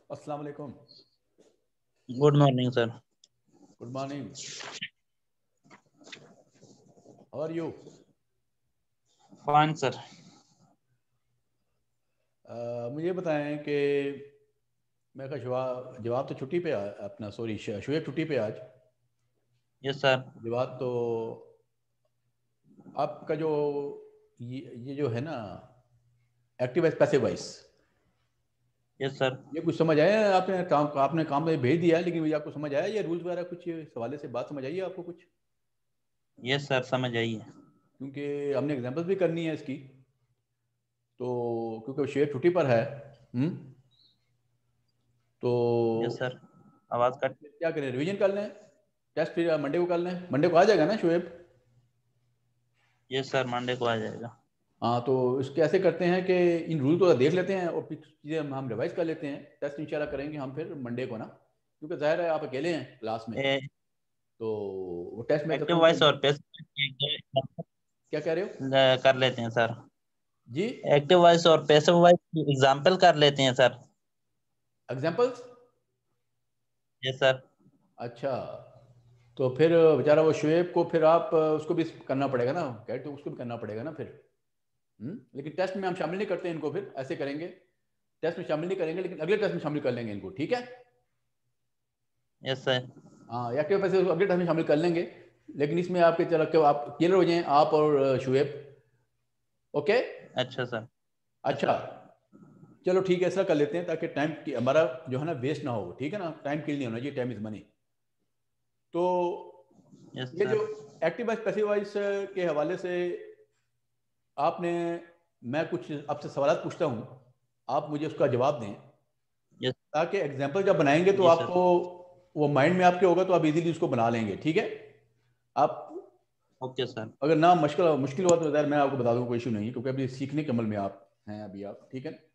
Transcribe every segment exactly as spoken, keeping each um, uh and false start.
अस्सलाम वालेकुम। Good morning sir. Good morning. How are you? Fine sir. मुझे बताएं कि मैं का जवाब जवाब तो छुट्टी पे आ, अपना सॉरी शुएब छुट्टी पे आज। Yes sir. जवाब तो आपका जो ये, ये जो है ना active voice passive voice, yes sir. ये कुछ समझ आया? आपने काम आपने काम में भेज दिया है, लेकिन मुझे आपको समझ आया ये रूल्स वगैरह कुछ इस हवाले से बात समझ आई है आपको कुछ? यस सर समझ आइए। क्योंकि हमने एग्जाम्पल्स भी करनी है इसकी, तो क्योंकि शुएब छुट्टी पर है। हम्म तो यस सर। आवाज कट। क्या करें, रिवीजन कर लें? टेस्ट फिर मंडे को कर लें, मंडे को आ जाएगा ना शुएब? यस सर मंडे को आ जाएगा। हाँ, तो इसके ऐसे करते हैं कि इन रूल को देख लेते हैं और फिर चीज़ें हम हम रिवाइज कर लेते हैं। टेस्ट इंशाल्लाह करेंगे हम फिर मंडे को ना, क्योंकि जाहिर है आप अकेले हैं क्लास में, ए, तो वो टेस्ट में एक्टिव तकरीबन वॉइस और तो पैसिव क्या कह रहे हो कर लेते हैं सर। जी? एक्टिव वॉइस और पैसिव वॉइस एग्जांपल कर लेते हैं सर। एग्जाम्पल्स? Yes sir. अच्छा, तो फिर बेचारा वो शुएब को फिर आप उसको भी करना पड़ेगा ना, कैट तो उसको भी करना पड़ेगा ना फिर। हम्म लेकिन टेस्ट में हम शामिल नहीं करते इनको, फिर ऐसे करेंगे, टेस्ट में शामिल नहीं करेंगे लेकिन अगले टेस्ट में शामिल कर लेंगे इनको, ठीक है? Yes sir. हाँ, एक्टिव पैसे अगले टेस्ट में शामिल कर लेंगे, लेकिन इसमें आपके चलो के आप क्लियर हो जाएं आप और शुएब। ओके। अच्छा सर। यस अच्छा, सर। चलो ठीक है, ऐसा कर लेते हैं ताकि टाइम हमारा जो है ना वेस्ट ना हो, ठीक है ना? टाइम किल नहीं होना चाहिए, टाइम इज मनी। तो यस ये जो sir. Active voice passive voice के हवाले से आपने, मैं कुछ आपसे सवाल पूछता हूँ, आप मुझे उसका जवाब दें, यस। ताकि एग्जाम्पल जब बनाएंगे तो जी सर। आपको वो माइंड में आपके होगा, तो आप इजीली उसको बना लेंगे, ठीक है? आप ओके सर। अगर ना मुश्किल मुश्किल हुआ तो यार मैं आपको बता दूंगा, कोई इशू नहीं, क्योंकि अभी सीखने के अमल में आप हैं अभी आप, ठीक है?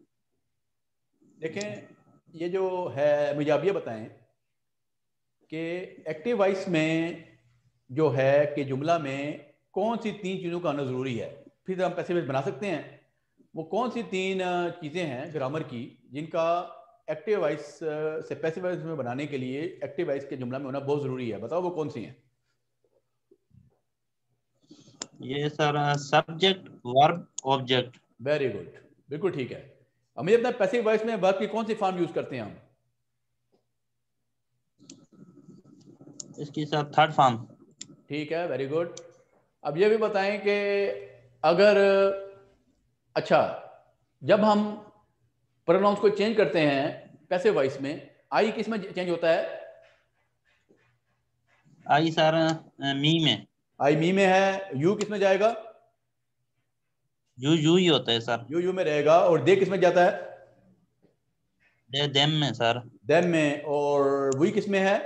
देखें, ये जो है, मुझे आप ये बताएं कि एक्टिव वॉइस में जो है कि जुमला में कौन सी तीन चीज़ों का आना ज़रूरी है, फिर हम पैसिव वॉइस बना सकते हैं। वो कौन सी तीन चीज़ें हैं ग्रामर की जिनका एक्टिव वॉइस से पैसिव वॉइस में बनाने के लिए एक्टिव वॉइस के जुमला में होना बहुत ज़रूरी है? बताओ वो कौन सी हैं? ये sir subject verb object. Very good, बिल्कुल ठीक है। अब मुझे अपना पैसिव वॉइस में वर्ब की कौन सी फॉर्म यूज़ करते हैं हम? इसकी सर थर्ड फॉर्म। ठीक है, वेरी गुड। अब ये भी बताएं कि अगर, अच्छा, जब हम प्रोनाउंस को चेंज करते हैं पैसिव वॉइस में, आई किस में चेंज होता है? आई सर मी में। आई मी में है। यू किस में जाएगा? यू यू ही होता है सर। यू यू में रहेगा। और दे किस में जाता है? दे देम में सर। देम में। और वी किस में है?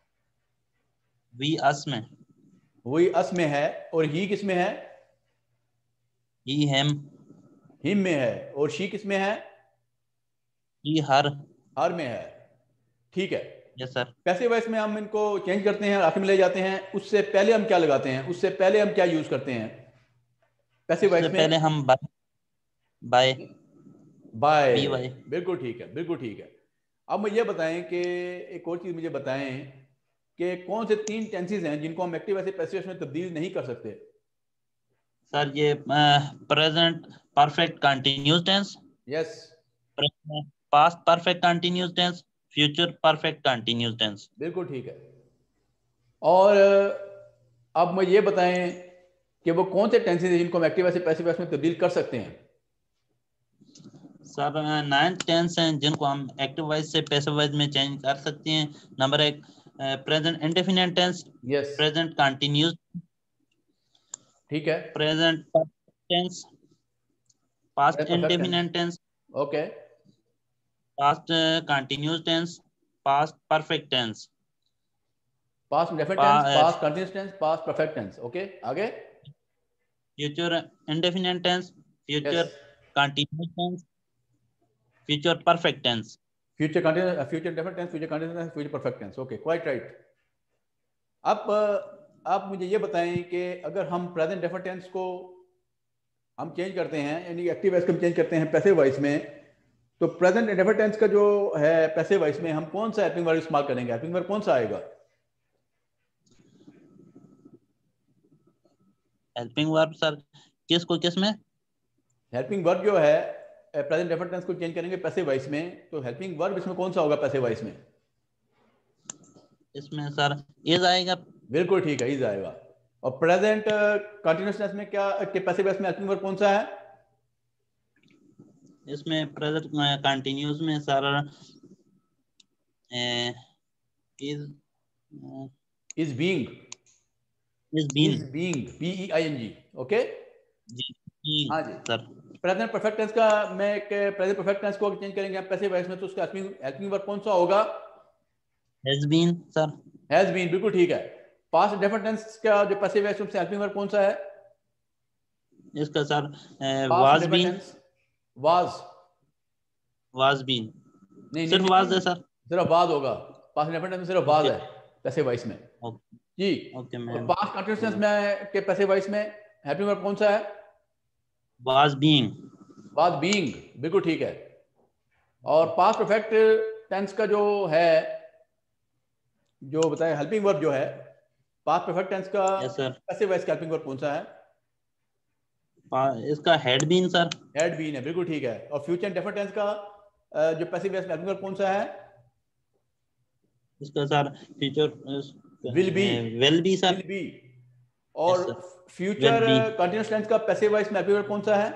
वी अस में। वही अस में है। और ही किस में है? ही हेम। हिम में है। और शी किस में है? ही हर। हर में है। ठीक है। Yes sir. पैसिव वॉइस में हम इनको चेंज करते हैं, आखिर में ले जाते हैं, उससे पहले हम क्या लगाते हैं, उससे पहले हम क्या यूज करते हैं पैसिव उससे वॉइस में? पहले हम by by by. B Y. बिल्कुल ठीक है, बिल्कुल ठीक है। अब मुझे बताएं कि एक और चीज मुझे बताएं कि कौन से तीन टेंसेस हैं जिनको हम एक्टिव वॉइस से पैसिव वॉइस में तब्दील नहीं कर सकते? सर ये present perfect continuous tense, yes. Past perfect continuous tense, future perfect continuous tense. बिल्कुल ठीक है। और अब मुझे ये बताएं कि वो कौन से टेंसेस हैं जिनको हम एक्टिव वॉइस से पैसिव वॉइस में तब्दील कर सकते हैं? सर नाइन टेंस हैं जिनको हम एक्टिव वॉइस से पैसिव वॉइस में चेंज कर सकते हैं। नंबर एक present indefinite tense, yes. Present continuous, ठीक है। Present tense, past perfect tense. Indefinite tense, okay. Past continuous tense, past perfect tense. Past definite tense, past continuous tense, past perfect tense. Okay, आगे? Future indefinite tense, yes. Future continuous tense, future perfect tense. Future continuous, future definite tense, future continuous tense, future perfect tense. Okay, quite right. अब अ, आप मुझे ये बताएं कि अगर हम प्रेजेंट डेफिनेट टेंस को हम चेंज करते हैं, यानी एक्टिव वॉइस को हम चेंज करते हैं पैसिव वॉइस में, तो प्रेजेंट इंडेफिनिट टेंस का जो है पैसिव वॉइस में हम कौन सा हेल्पिंग वर्ब इस्तेमाल करेंगे? हेल्पिंग वर्ब कौन सा आएगा? हेल्पिंग वर्ब सर किस को किस में? हेल्पिंग वर्ब जो है प्रेजेंट इंडेफिनिट टेंस को चेंज करेंगे पैसिव वॉइस में, तो हेल्पिंग वर्ब इसमें कौन सा होगा पैसिव वॉइस में? इसमें सर इज आएगा। बिल्कुल ठीक है, इज आएगा। और प्रेजेंट कंटिन्यूअस टेंस में क्या के पैसिव वॉइस में हेल्पिंग वर्ब कौन सा है? इसमें प्रेजेंट कंटिन्यूस में sir is is being, is been. Is being, B E I N G. Okay जी हाँ जी। सर। प्रेजेंट परफेक्ट टेंस का मैं प्रेजेंट परफेक्ट टेंस को चेंज करेंगे पैसिव वॉइस में, तो उसका हेल्पिंग हेल्पिंग वर्ब कौन सा होगा? Has been sir. Has been, बिल्कुल ठीक है। पास्ट इंडेफिनिट टेंस का जो पैसिव वॉइस में हेल्पिंग वर्ब कौन सा है? इसका sir past was indefinite been. Tense was, was been नहीं नहीं सिर्फ नहीं वाज नहीं, है सर। सिर्फ वाज होगा। पास्ट इंडेफिनिट टेंस में सिर्फ वाज ओके है पैसिव वॉइस में ओके जी। ओके और मैम। पास्ट कंटिन्यूअस टेंस में के पैसिव वॉइस में हेल्पिंग वर्ब कौन सा है? Was being. वाज बीइंग, बिल्कुल ठीक है। और पास्ट परफेक्ट टेंस का जो है, जो बताए हेल्पिंग वर्ब जो है पास्ट परफेक्ट टेंस का यस सर। पैसिव वॉइस का हेल्पिंग वर्ब कौन सा है? इसका had been sir. Had been है, बिल्कुल ठीक है। और फ्यूचर इंडेफिनिट टेंस का अ, जो पैसिव वॉइस का हेल्पिंग वर्ब कौन सा है? इसका sir future will be, will be sir. Will be. Yes और sir will future be. Continuous tense का पैसिव वॉइस में हेल्पिंग वर्ब कौन सा है?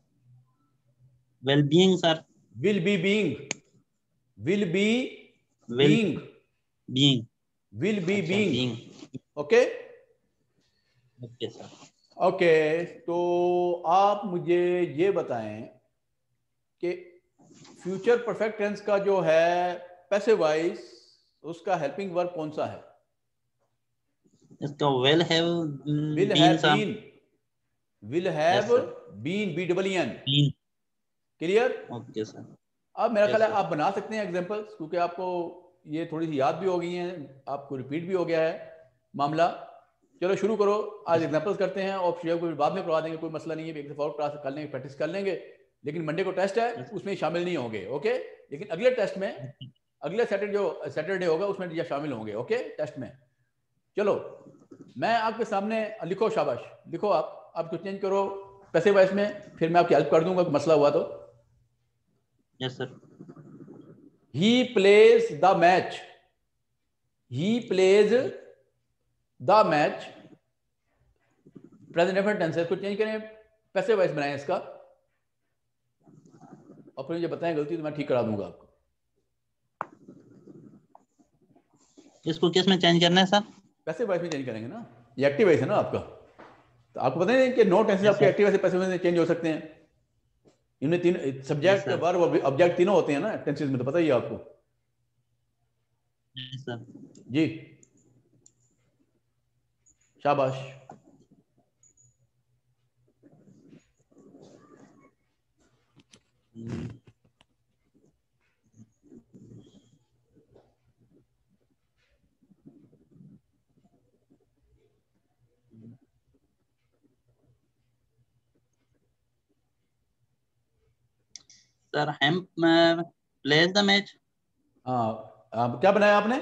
Will being sir. Will be being, will be will being, being. Will be अच्छा being. Being. Okay okay sir. Okay. तो आप मुझे ये बताएं कि फ्यूचर परफेक्ट टेंस का जो है पैसिव वॉइस उसका हेल्पिंग वर्ब कौन सा है? इसका will have will been have sir. Been, will yes have sir been, B double N. Been. Clear? Okay sir. अब मेरा ख्याल यस है सर। आप बना सकते हैं एग्जांपल्स, क्योंकि आपको ये थोड़ी सी याद भी हो गई हैं, आपको रिपीट भी हो गया है मामला। चलो शुरू करो, आज एग्जांपल्स करते हैं और शेयर को बाद में करवा देंगे, कोई मसला नहीं है, एक दफा और क्लास कर लेंगे, प्रैक्टिस कर लेंगे। लेकिन मंडे को टेस्ट है, उसमें शामिल नहीं होंगे। ओके, लेकिन अगले टेस्ट में, अगले सैटरडे जो सैटरडे होगा उसमें ये शामिल होंगे। ओके टेस्ट में। चलो मैं आपके सामने लिखो, शाबाश लिखो, आप आप कुछ चेंज करो पैसिव वॉइस में, फिर मैं आपकी हेल्प कर दूंगा मसला हुआ तो। Yes sir. He plays the match. He plays the match. Present indefinite tense है, इसको चेंज करें, पैसिव वॉइस बनाएं इसका, और फिर मुझे बताएं गलती तो मैं ठीक करा दूंगा आपको। इसको किस में चेंज करना है सर? पैसिव वॉइस में चेंज करेंगे ना, ये एक्टिव वॉइस है ना आपका, तो आपको पता है कि नो टेंसेस यस आपके सर। एक्टिव वॉइस से पैसिव वॉइस में चेंज हो सकते हैं। इनमें तीन yes subject, sir. Verb, object तीनों होते हैं ना टेंसेस में, तो पता ही है आपको। Yes sir. जी शाबाश। सर हम प्लेज द मैच। हाँ आप क्या बनाया आपने?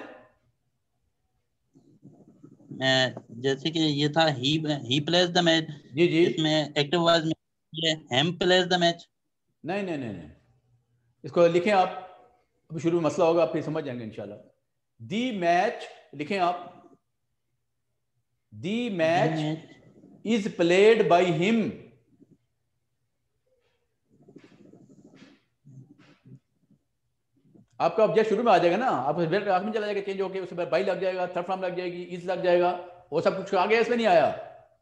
जैसे कि ये था ही ही प्लेज द मैच। जी जी, इसमें एक्टिव वॉइस में ये हम प्लेज द मैच। नहीं नहीं नहीं नहीं, इसको लिखें आप, अभी शुरू में मसला होगा, आप फिर समझ जाएंगे इंशाल्लाह। दी मैच लिखें आप, the match is played by him. आपका ऑब्जेक्ट शुरू में आ जाएगा ना, आपका सब्जेक्ट आखिर में चला जाएगा, चेंज होकर उसके बाद बाई लग जाएगा, थर्ड फॉर्म लग जाएगी, इज लग जाएगा, वो सब कुछ आ गया, इसमें नहीं आया।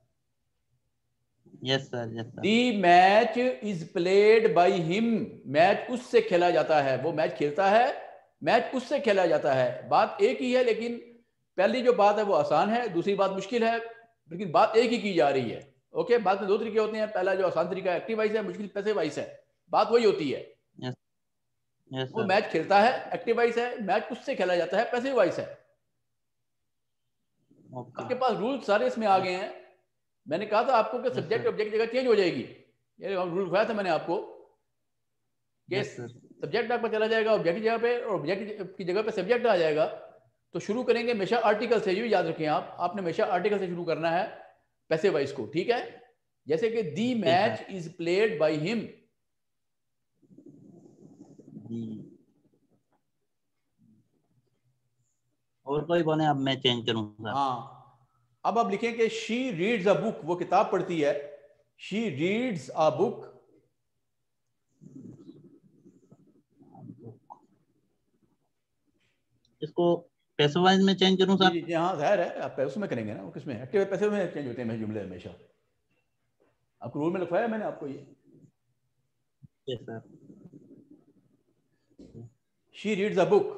Yes sir yes sir. The match is played by him, match उससे खेला जाता है, वो मैच खेलता है, मैच उससे खेला जाता है। बात एक ही है, लेकिन पहली जो बात है वो आसान है, दूसरी बात मुश्किल है, लेकिन बात एक ही की जा रही है। ओके, बात में दो तरीके होते हैं, पहला जो आसान तरीका एक्टिव वॉइस है, मुश्किल पैसिव वॉइस है, बात वही होती है। यस यस वो सर। मैच खेलता है एक्टिव वॉइस है, मैच उससे खेला जाता है पैसिव वॉइस है। ओके। आपके पास रूल सारे इसमें आ गए हैं। मैंने कहा था आपको कि सब्जेक्ट ऑब्जेक्ट जगह चेंज हो जाएगी, ये रूल बताया था मैंने आपको कि यस सर। सब्जेक्ट आपका चला जाएगा ऑब्जेक्ट की जगह पे, और ऑब्जेक्ट की जगह पे सब्जेक्ट आ जाएगा। तो शुरू करेंगे हमेशा आर्टिकल से, ये याद रखें आप, आपने हमेशा आर्टिकल से शुरू करना है पैसिव वॉइस को, ठीक है। जैसे कि the match is played by him, और कोई बोले अब मैं चेंज करूंगा। हाँ, अब आप लिखें कि शी रीड्स अ बुक, वो किताब पढ़ती है, शी रीड्स अ बुक। इसको पैसिव वॉइस में चेंज करूं जी सर? जी जी हाँ, जाहिर है आप पैसिव में करेंगे ना, वो किसमें, एक्टिव पैसिव में चेंज होते हैं मेरे जुमले हमेशा, आपको रूल में लिखवाया मैंने आपको ये। Yes sir. She reads a book.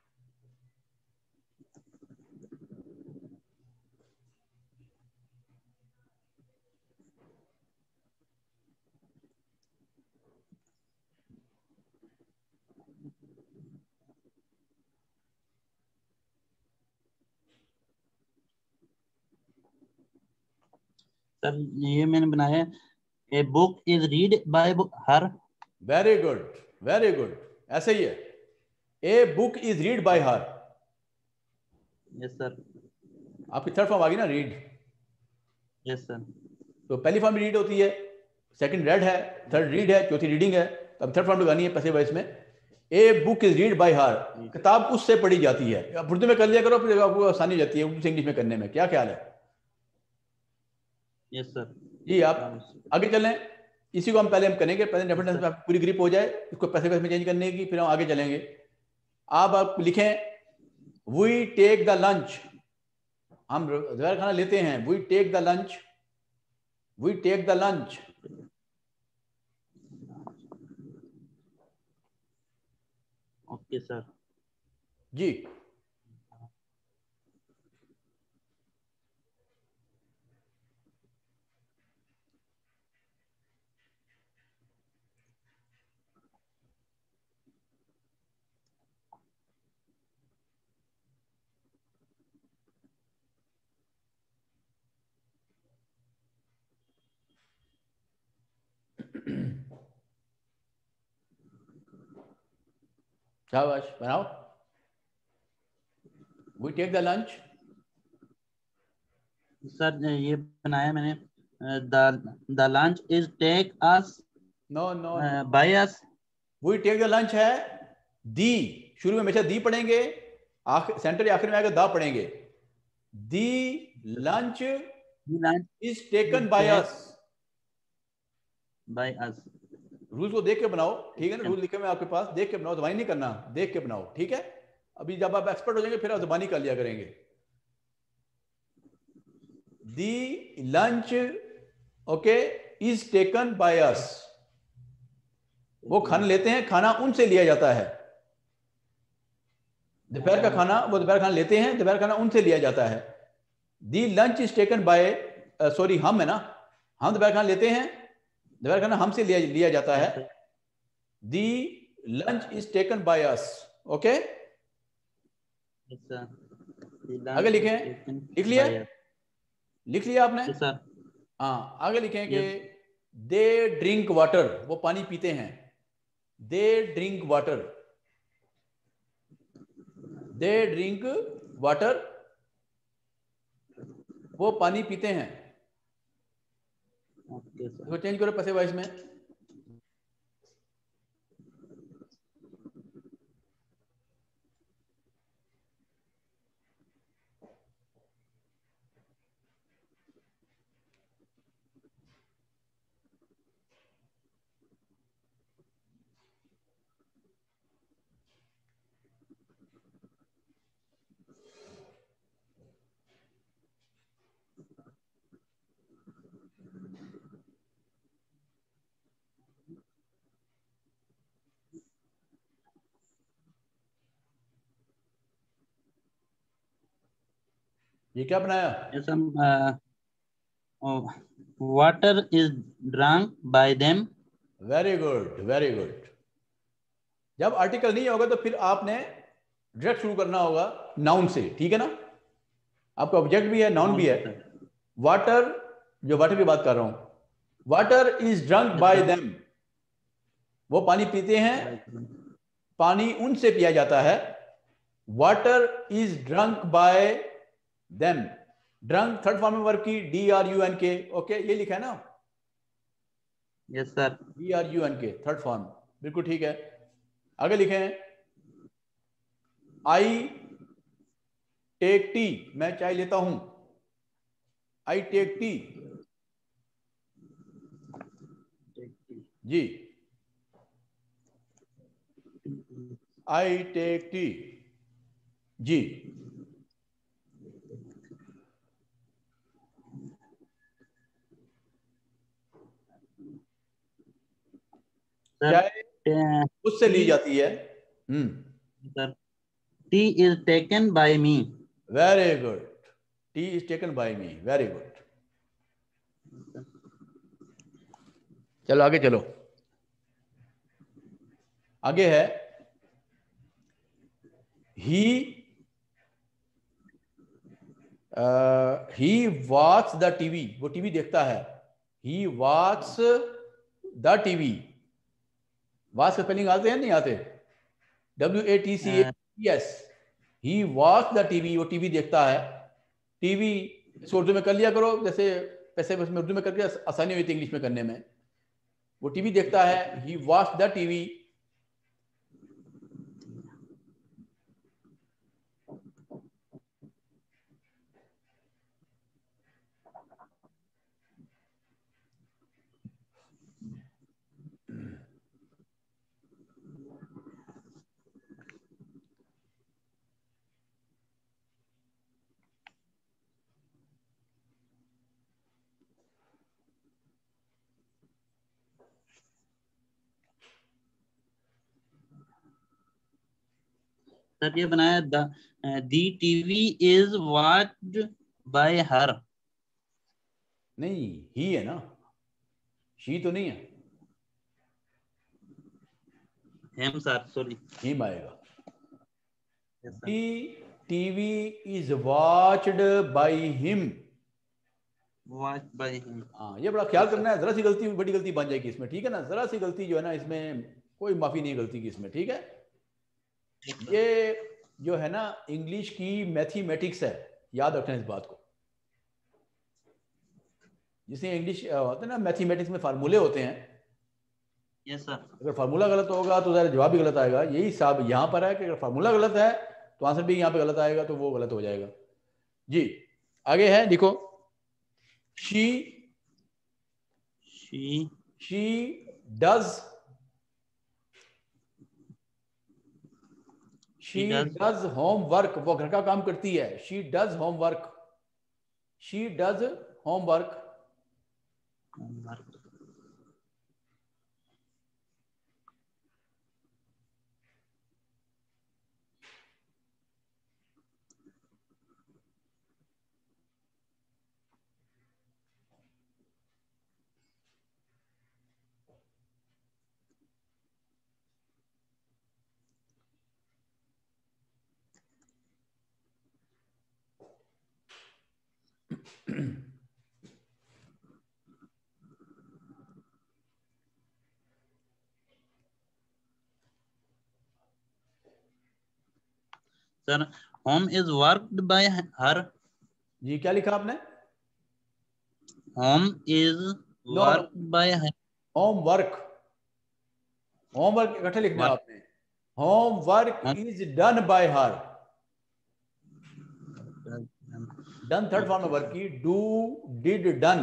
Sir ये मैंने बनाया है, a book is read by her. Very good, very good, ऐसे ही है, a book is read by her. Yes sir. आपकी थर्ड फॉर्म आ गई ना, रीड। Yes sir. तो पहली फॉर्म रीड होती है, सेकंड रेड है, थर्ड रीड है, चौथी रीडिंग है। तो अब थर्ड फॉर्म लगानी है पैसिव वॉइस में, a book is read by her, किताब उससे पढ़ी जाती है। अब उर्दू में कर लिया करो, फिर आपको आसानी हो जाती है उर्दू से इंग्लिश में करने में। क्या ख्याल है? Yes sir. जी आप आगे चलें, इसी को हम पहले हम करेंगे, प्रेजेंट डेफिनेट टेंस में आपको पूरी ग्रिप हो जाए इसको पैसिव वॉइस में चेंज करने की, फिर हम आगे चलेंगे। आप आप लिखें वी टेक द लंच, हम दोपहर खाना लेते हैं, we take the lunch, we take the lunch. Okay sir. जी शाबाश, बनाओ, we take the lunch. Sir ये बनाया मैंने, the the lunch is take us no no no, by us. We take the lunch है दी, शुरू में हमेशा दी पढ़ेंगे, आखिर सेंटर आखिर में आएगा दा पढ़ेंगे। The lunch is taken by us, by us. Rule को देख के बनाओ, ठीक है ना, रूल लिखे हुए आपके पास, देख के बनाओ, जबानी नहीं करना, देख के बनाओ, ठीक है। अभी जब आप एक्सपर्ट हो जाएंगे फिर आप जबानी कर लिया करेंगे। The lunch okay is taken by us, वो खाना लेते हैं, खाना उनसे लिया जाता है। दोपहर का खाना, वो दोपहर खाना लेते हैं, दोपहर खाना उनसे लिया जाता है। The lunch is taken by, sorry हम है ना, हम दोपहर खाना लेते हैं, दोपहर खाना हमसे लिया लिया जाता है। The lunch is taken by us, okay. आगे लिखें, लिख लिया, लिख लिया आपने? सर हाँ, आगे लिखें कि दे ड्रिंक वाटर, वो पानी पीते हैं, they drink water, they drink water, वो पानी पीते हैं। इसको चेंज करो पैसिव वॉइस में। ये क्या बनाया? Water is drunk by them. Very good, very good. जब आर्टिकल नहीं होगा तो फिर आपने डायरेक्ट शुरू करना होगा नाउन से, ठीक है ना। आपका ऑब्जेक्ट भी है, नाउन भी है। वाटर, जो वाटर की बात कर रहा हूं, water is drunk by them, वो पानी पीते हैं पानी उनसे पिया जाता है। Water is drunk by them. Drunk third form में वर्ब की, D R U N K. Okay, ये लिखा है ना, yes sir. D R U N K, third form, बिल्कुल ठीक है। आगे लिखें, आई टेक टी, मैं चाय लेता हूं। आई टेक टी, जी, आई टेक टी, जी। चाय उससे ली जाती है। Hmm sir, tea is taken by me. Very good, tea is taken by me, very good. चलो आगे चलो। आगे है, he he watch the TV, वो टीवी देखता है। He watch the TV, watch का स्पेलिंग आते हैं नहीं आते? W A T C S. He watch the TV, वो टीवी देखता है। टीवी इसको उर्दू में कर लिया करो, जैसे पैसे बस में उर्दू में करके आसानी हुई थी इंग्लिश में करने में। वो टीवी देखता है, he watch the TV. Sir ये बनाया, the the TV is watched by her. नहीं, ही है ना, शी तो नहीं है। हेम सर, सॉरी। हिम आएगा। The TV is watched by him. Watch by him. हाँ, ये बड़ा ख्याल करना है, जरा सी गलती बड़ी गलती बन जाएगी इसमें, ठीक है ना? जरा सी गलती जो है ना इसमें, कोई माफी नहीं है गलती की इसमें, ठीक है? ये जो है ना इंग्लिश की मैथमेटिक्स है, याद रखना इस बात को। जिसे इंग्लिश होता है ना, मैथमेटिक्स में फार्मूले होते हैं। Yes sir. अगर फार्मूला गलत होगा तो ज़रा जवाब भी गलत आएगा। यही हिसाब यहाँ पर है कि अगर फार्मूला गलत है तो आंसर भी यहाँ पे गलत आएगा, तो वो गलत हो जाएगा। जी, आगे है, देखो, she she she does she does homework, वो घर का काम करती है। She does homework, she does homework. Sir, home is worked by her. जी, क्या लिखा आपने? Home is no no, worked by her. Homework, homework इकट्ठे लिखना है आपने। Homework is done by her. Done third form में वर्क की, do did done.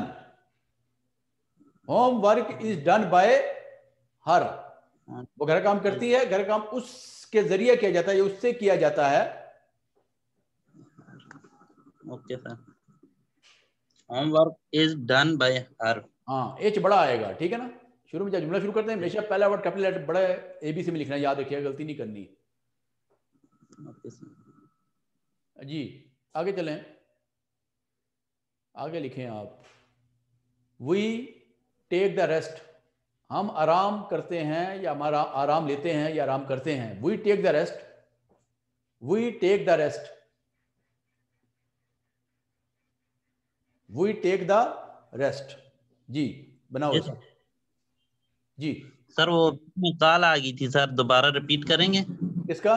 Homework is done by her, वो घर काम करती है, घर काम उसके जरिए किया जाता है, उससे किया जाता है। Okay sir, homework is done by her. हाँ, एच बड़ा आएगा, ठीक है ना? शुरू में जब जुमला शुरू करते हैं हमेशा पहला वर्ड कैपिटल लेटर बड़ा ए बी सी में लिखना है, याद रखिएगा, गलती नहीं करनी। Okay sir. जी, आगे चलें, आगे लिखें आप, वी टेक द रेस्ट, हम आराम करते हैं या हमारा आराम लेते हैं या आराम करते हैं। We take the rest, we take the rest, we take the rest. जी, बनाओ यस इसको। जी, सर वो कॉल आ गई थी सर, दोबारा रिपीट करेंगे? किसका?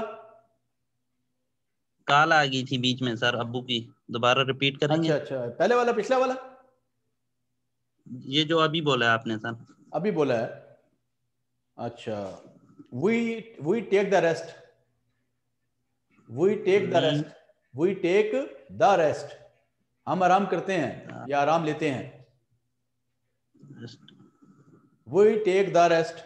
कॉल आ गई थी बीच में सर, अब्बू की, दोबारा रिपीट करेंगे? अच्छा अच्छा, पहले वाला पिछला वाला? ये जो अभी बोला है आपने सर। अभी बोला है। अच्छा, we we take the rest, we take the we rest, we take the rest. हम आराम करते हैं या आराम लेते हैं। We take the rest.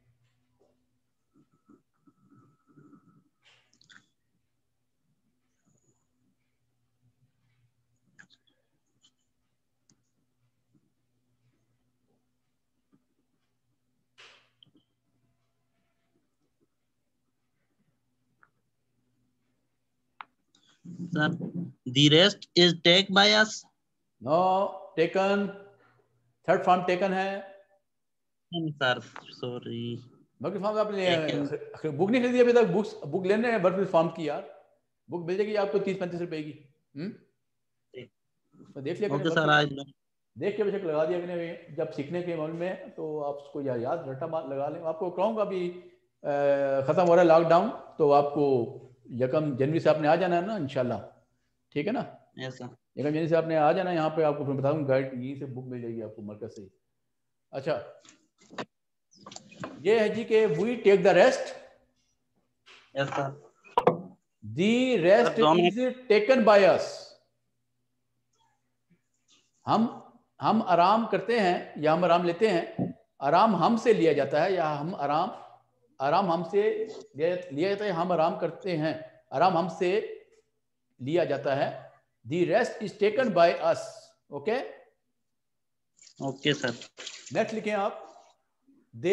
Sir the rest is take by us. No, taken, third form taken है। Sir sorry. बाकी फॉर्म आपने टेकन। बुक नहीं खरीदी अभी तक? बुक्स बुक लेने हैं वर्क फॉर्म की यार, बुक मिल जाएगी आपको तीस पैंतीस रुपए की। हम्म, तो देख लिया करें ओके सर, वर्क, आज देख के बेशक लगा दिया करें जब सीखने के मन में, तो आप उसको याद याद रट्टा मार लगा लें। आपको कहूँगा अभी ख़त्म हो रहा है लॉकडाउन, तो आपको यकम जनवरी से आपने आ जाना है ना इंशाल्लाह, ठीक है ना? Yes sir. यकम जनवरी से आपने आ जाना है यहाँ पे, आपको फिर बता दूँ गाइड यहीं से बुक मिल जाएगी आपको मरकज से। अच्छा, ये है जी के we take the rest, yes sir. The rest दो is minute. Taken by us. हम हम आराम करते हैं या हम आराम लेते हैं। आराम हमसे लिया जाता है या हम आराम आराम हमसे लिया जाता है, हम आराम करते हैं, आराम हमसे लिया जाता है। The rest is taken by us. Okay, okay sir. Next लिखें आप, they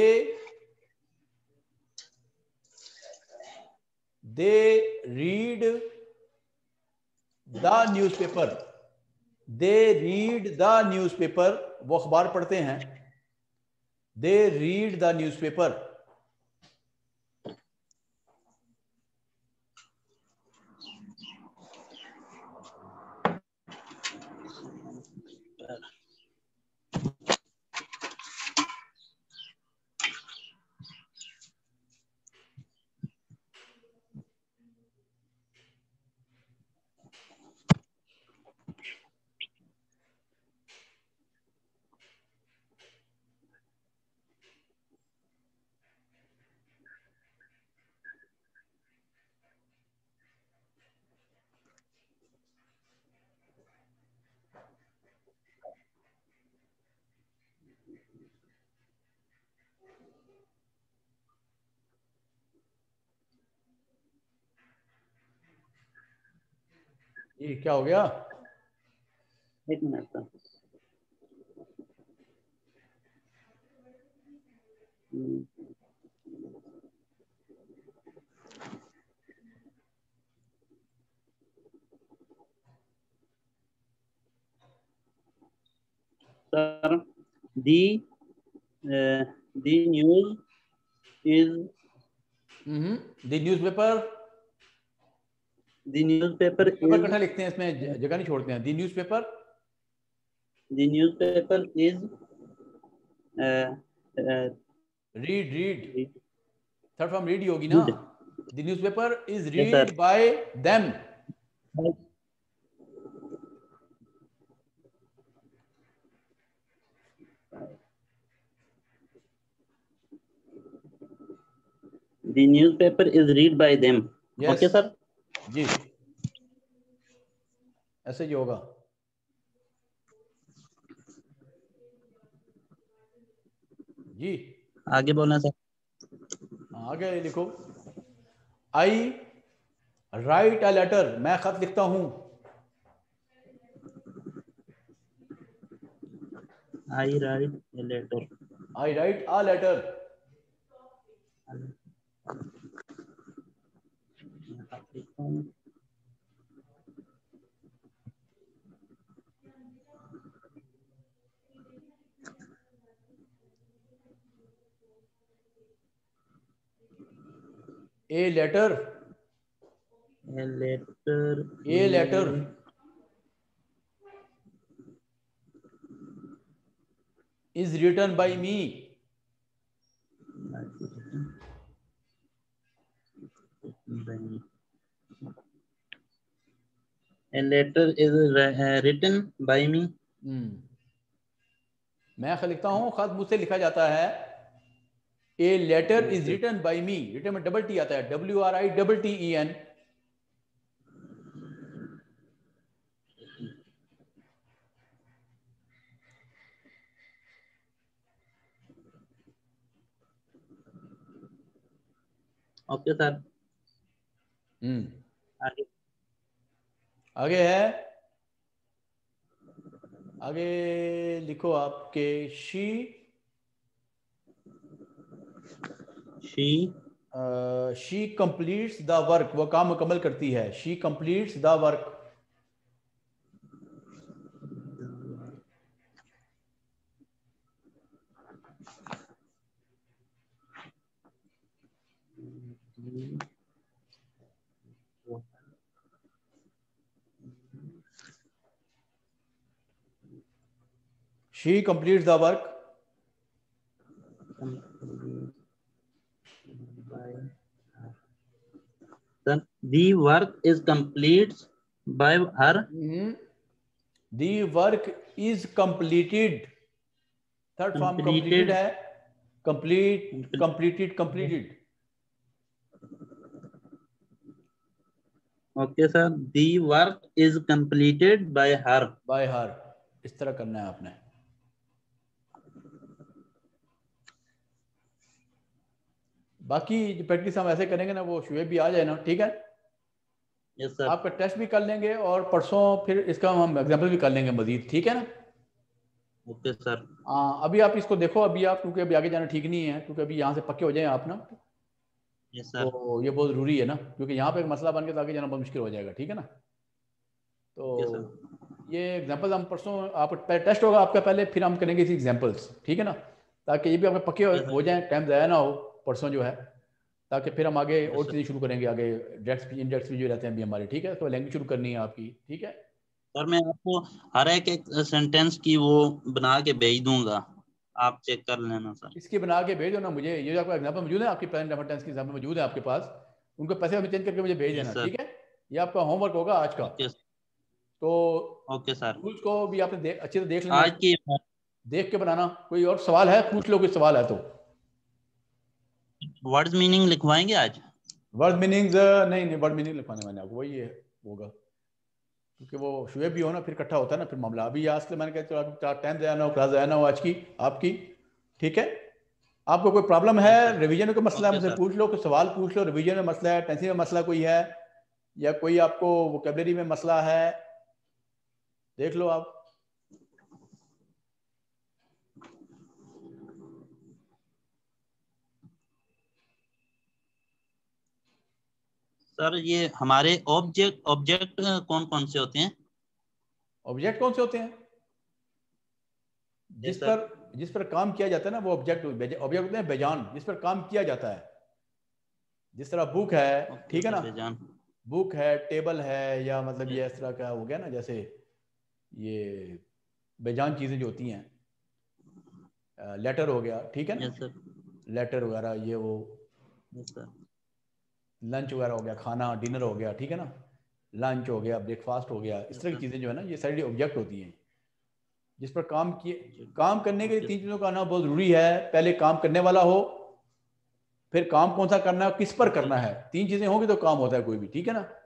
they read the newspaper, they read the newspaper, वो अखबार पढ़ते हैं। They read the newspaper. ये क्या हो गया? एक minute sir. Sir the the news is the newspaper, the newspaper paper is इकट्ठा लिखते हैं, इसमें ज- जगह नहीं छोड़ते हैं। The newspaper, the newspaper is read read, third form read ही होगी ना। Good. The newspaper is yes sir. Read by them. The newspaper is read by them. Yes okay sir. जी, ऐसे ही होगा। जी, आगे बोलना सर। आगे लिखो, आई राइट अ लेटर, मैं खत लिखता हूं। I write a letter. I write a letter. A letter, a letter a letter is written by me. A letter is uh, written by me. हम्म मैं खत लिखता हूँ, खत मुझसे लिखा जाता है. A letter is written by me. Written में डबल टी आता है, W R I double T E N. Okay sir. हम्म आगे आगे है, आगे लिखो आपके. She she she completes the work. वो काम मुकम्मल करती है. She completes the work. She completes the work. Then the work is complete by her. The work is completed. Third form completed है. complete, completed, completed. Okay sir. The work is completed by her. By her. इस तरह करना है आपने. बाकी जो practice हम ऐसे करेंगे ना, वो शुएब भी आ जाए ना, ठीक है. Yes sir. आपका टेस्ट भी कर लेंगे और परसों फिर इसका हम एग्जाम्पल भी कर लेंगे मजीद, ठीक है ना. Okay sir. हाँ अभी आप इसको देखो, अभी आप, क्योंकि अभी आगे जाना ठीक नहीं है, क्योंकि अभी यहाँ से पक्के हो जाए आप ना. Yes sir. तो ये बहुत ज़रूरी है ना, क्योंकि यहाँ पे एक मसला बन के तो आगे जाना बहुत मुश्किल हो जाएगा, ठीक है ना. तो yes, ये एग्जाम्पल हम परसों, आप टेस्ट होगा आपका पहले, फिर हम करेंगे इसी एग्जाम्पल्स, ठीक है ना, ताकि ये भी आपके पक्के yes, हो जाएं, टाइम ज़ाया ना हो परसों जो है, ताकि फिर हम आगे yes, और चीज़ें शुरू करेंगे आगे. डायरेक्ट इंडेक्स भी जो रहते हैं अभी हमारे, ठीक है. तो लैंग्वेज शुरू करनी है आपकी, ठीक है. सर मैं आपको हर एक एक सेंटेंस की वो बना के भेज दूंगा, आप चेक कर लेना सर. इसकी बना के भेज दो ना मुझे. ये जो आपका एग्जाम्पल मौजूद है, आपकी प्रेजेंट टेंस की एग्जाम्पल मौजूद है आपके पास, उनको पैसे में चेंज करके मुझे भेज देना, yes, ठीक है. ये आपका होमवर्क होगा आज का. ओके तो ओके सर. रूल्स को भी आपने दे, अच्छे से देख लेना, आज की देख के बनाना. कोई और सवाल है पूछ लो, कोई सवाल है तो. वर्ड्स मीनिंग लिखवाएंगे आज. वर्ड मीनिंग्स नहीं नहीं वर्ड मीनिंग लिखवाने वाले आपको, वही है होगा, क्योंकि वो शुएब भी हो ना, फिर इकट्ठा होता है ना फिर मामला. अभी आज के मैंने कहा चलो टाइम ज़ाया ना हो, क्लास ज़ाया ना हो आज की आपकी, ठीक है. आपको कोई प्रॉब्लम है, रिवीजन का मसला है, मुझसे पूछ लो, कोई सवाल पूछ लो. रिवीजन में मसला है, टेंसिंग में मसला कोई है, या कोई आपको वोकैबुलरी में मसला है, देख लो आप. सर ये हमारे ऑब्जेक्ट ऑब्जेक्ट कौन कौन से होते हैं? ऑब्जेक्ट कौन से होते हैं? जिस yes, पर जिस पर काम किया जाता है ना, वो ऑब्जेक्ट ऑब्जेक्ट होते हैं बेजान, जिस पर काम किया जाता है. जिस तरह बुक है, ठीक है ना, बुक है, टेबल है, या मतलब ये इस तरह का हो गया ना, जैसे ये बेजान चीज़ें जो होती हैं, लेटर हो गया, ठीक है ना, yes, लेटर वगैरह, ये वो yes, लंच वगैरह हो गया, खाना डिनर हो गया, ठीक है ना, लंच हो गया, ब्रेकफास्ट हो गया, इस तरह की चीज़ें जो है ना, ये सारी ऑब्जेक्ट होती हैं जिस पर काम किए. काम करने के लिए तीन चीज़ों का आना बहुत ज़रूरी है. पहले काम करने वाला हो, फिर काम कौन सा करना है, किस पर करना है. तीन चीज़ें होंगी तो काम होता है कोई भी, ठीक है ना.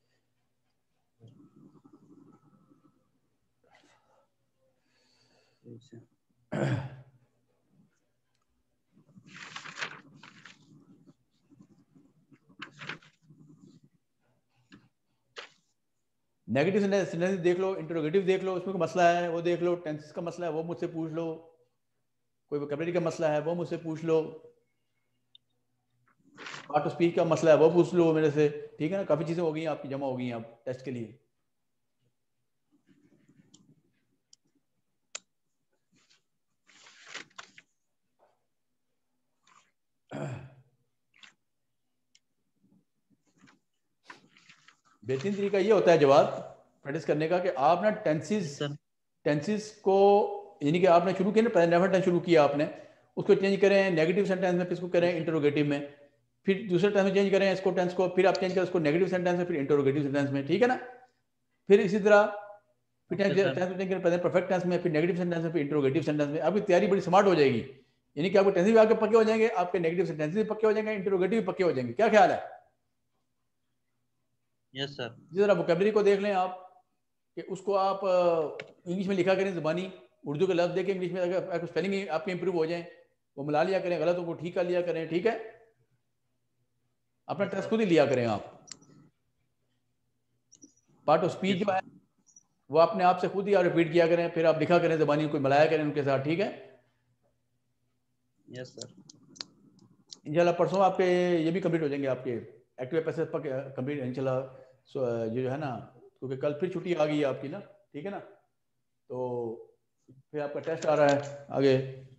नेगेटिव सेंटेंस देख लो, इंटरोगेटिव देख लो, उसमें कोई मसला है वो देख लो, टेंसेस का मसला है वो मुझसे पूछ लो, कोई वोकैबुलरी का मसला है वो मुझसे पूछ लो, पार्ट ऑफ स्पीच का मसला है वो पूछ लो मेरे से, ठीक है ना. काफ़ी चीज़ें हो गई आपकी, जमा हो गई हैं आप टेस्ट के लिए. बेहतरीन तरीका ये होता है जवाब प्रैक्टिस करने का कि आप ना टेंसेस टेंसेस को, यानी कि आपने शुरू किया ना, प्रेजेंट टेंस शुरू किया आपने, उसको चेंज करें नेगेटिव सेंटेंस में, फिर इसको करें इंटरोगेटिव में, फिर दूसरे टेंस में चेंज करें इसको टेंस को, फिर आप चेंज करें उसको नेगेटिव सेंटेंस में, फिर इंटरोगेटिव सेंटेंस में, ठीक है ना। फिर इसी तरह फिर टेंस टेंस चेंज करें प्रेजेंट परफेक्ट टेंस में, फिर नेगेटिव सेंटेंस में, फिर इंटरोगेटिव सेंटेंस में। आपकी तैयारी बड़ी स्मार्ट हो जाएगी, यानी कि आपके टेंस भी आपके पक्के हो जाएंगे, आपके नेगेटिव सेंटेंस भी पक्के हो जाएंगे, इंटरोगेटिव भी पक्के हो जाएंगे। क्या ख्याल है? Yes sir. जिस तरह वोकैबुलरी को देख लें आप कि उसको आप इंग्लिश में लिखा करें, ज़बानी उर्दू के लफ्ज़ देखें इंग्लिश में, अगर स्पेलिंग आपके इंप्रूव हो जाए वो मिला लिया करें, गलत हो वो ठीक कर लिया करें, ठीक है। अपना टेस्ट खुद ही लिया करें आप। पार्ट ऑफ स्पीच जो है वो अपने आप से खुद ही आप रिपीट किया करें, फिर आप लिखा करें ज़बानी को मिलाया करें उनके साथ, ठीक है। Yes sir. इंशाल्लाह परसों आपके ये भी कंप्लीट हो जाएंगे, आपके एक्टिव पैसेज पर कंप्लीट इंशाल्लाह। ये जो है ना, क्योंकि कल फिर छुट्टी आ गई है आपकी ना, ठीक है ना। तो फिर आपका टेस्ट आ रहा है आगे,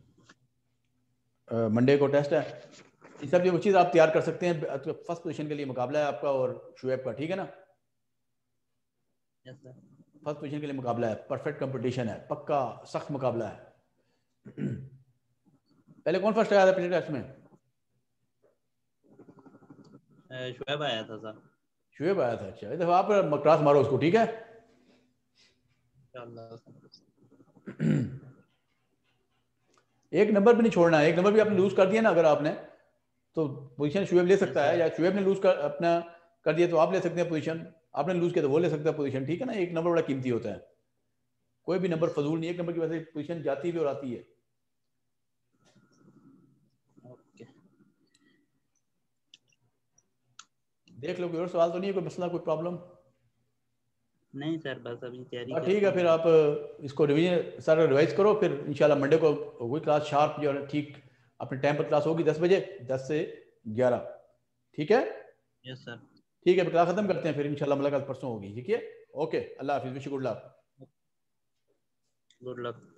मंडे को टेस्ट है। ये सब जो चीज़ आप तैयार कर सकते हैं। फर्स्ट पोजीशन के लिए मुकाबला है आपका और शुएब का, ठीक है ना। Yes sir. फर्स्ट पोजीशन के लिए मुकाबला है, परफेक्ट कंपटीशन है, पक्का सख्त मुकाबला है। पहले कौन फर्स्ट आया था पिछले टेस्ट में? शुएब आया था सर। शुएब आया था, अच्छा। इस दफा आप क्लास मारो उसको, ठीक है। एक नंबर भी नहीं छोड़ना है, एक नंबर भी आपने लूज कर दिया ना अगर आपने, तो पोजीशन शुएब ले सकता है, या शुएब ने लूज कर अपना कर दिया तो आप ले सकते हैं पोजीशन, आपने लूज किया तो वो ले सकता है पोजीशन, ठीक है ना। एक नंबर बड़ा कीमती होता है, कोई भी नंबर फजूल नहीं, एक नंबर की वजह से पोजीशन जाती भी और आती है। ओके। देख लो कोई और सवाल तो नहीं है, कोई मसला, कोई प्रॉब्लम? नहीं सर, बस अभी तैयारी हाँ कर ठीक है, फिर आप इसको रिवीजन सारा रिवाइज करो, फिर इंशाल्लाह मंडे को वही क्लास शार्प जो है ठीक अपने टाइम पर क्लास होगी, दस बजे, दस से ग्यारह, ठीक है। Yes sir. ठीक है, फिर क्लास खत्म करते हैं, फिर इंशाल्लाह मुलाकात परसों होगी, ठीक है। ओके, अल्लाह हाफिज़, wish you good luck. Good luck.